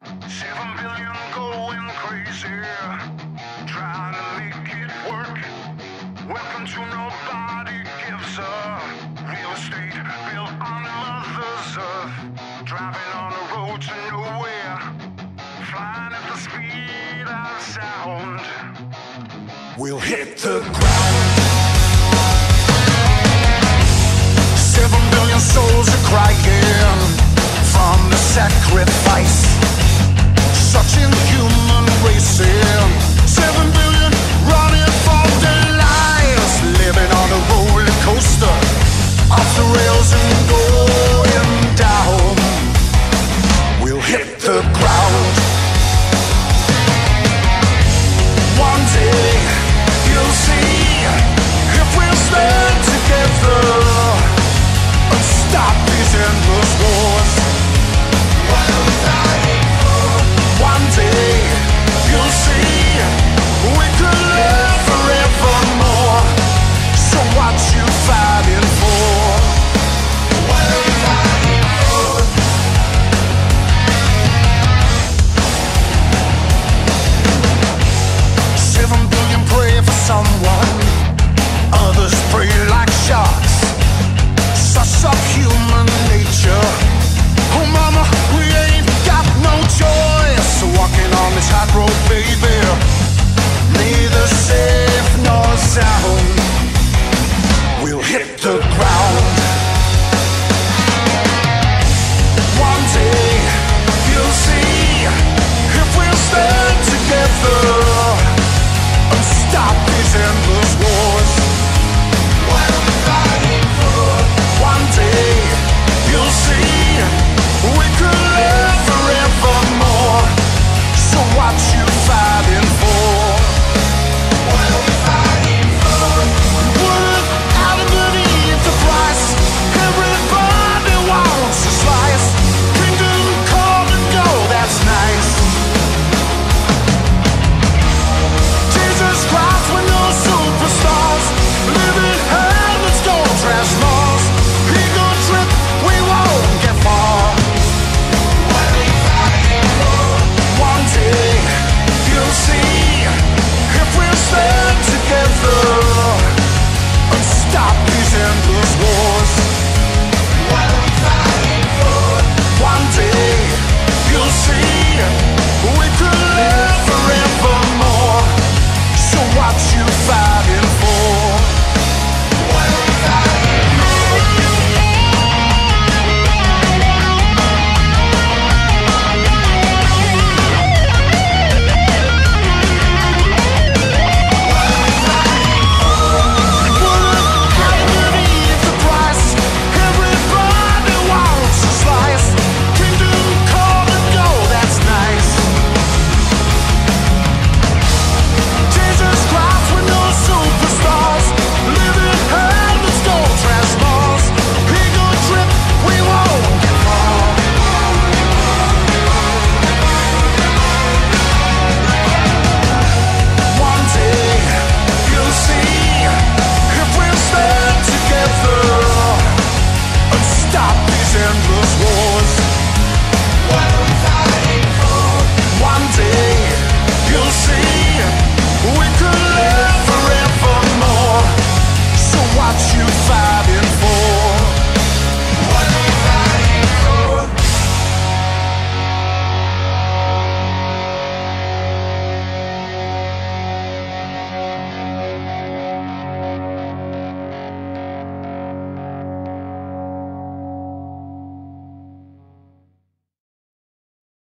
7 billion going crazy, trying to make it work. Welcome to nobody gives a real estate built on Mother's Earth. Driving on a road to nowhere, flying at the speed of sound. We'll hit the ground. 7 billion souls are crying from the sacrifice.